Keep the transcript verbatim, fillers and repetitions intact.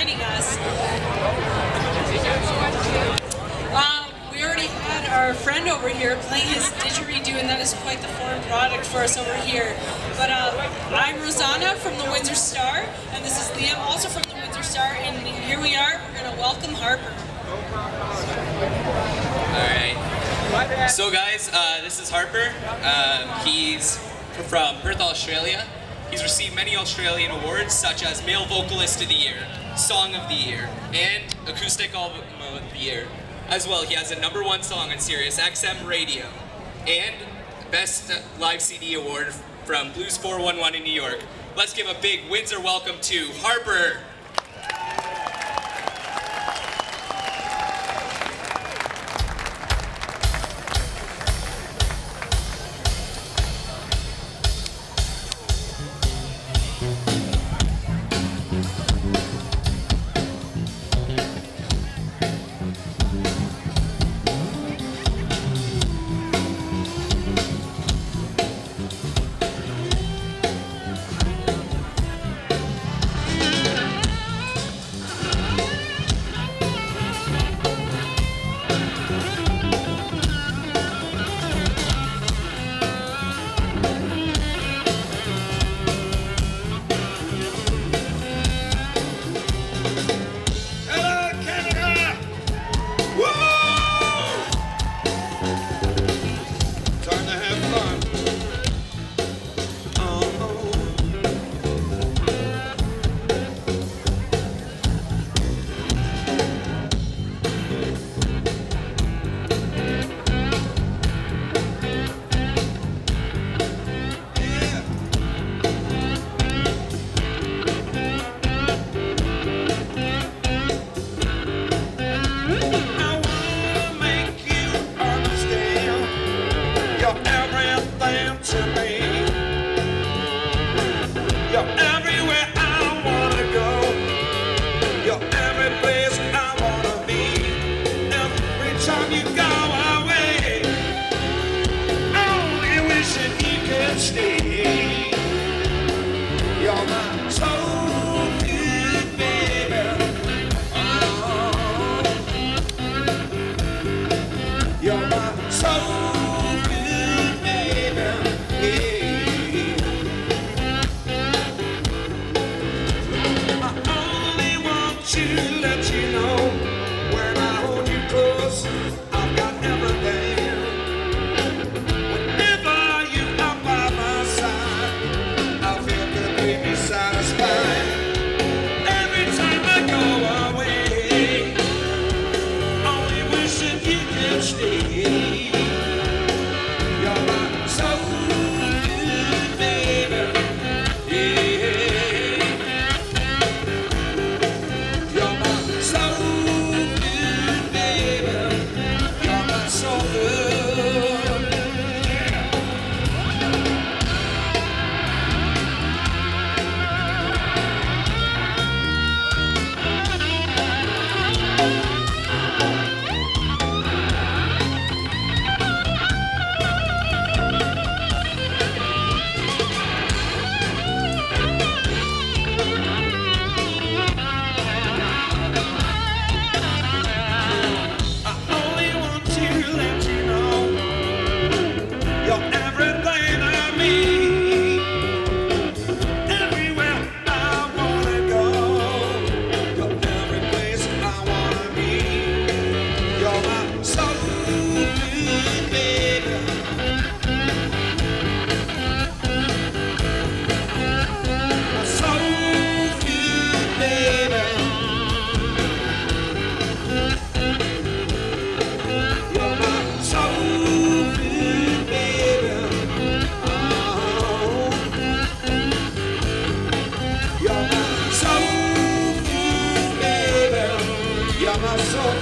joining us. Um, we already had our friend over here playing his didgeridoo, and that is quite the foreign product for us over here. But uh, I'm Rosanna from the Windsor Star, and this is Liam, also from the Windsor Star, and here we are. We're going to welcome Harper. Alright. So guys, uh, this is Harper. Um, he's from Perth, Australia. He's received many Australian awards, such as Male Vocalist of the Year, Song of the Year, and Acoustic Album of the Year. As well, he has a number one song on Sirius X M Radio, and Best Live C D Award from Blues four one one in New York. Let's give a big Windsor welcome to Harper. So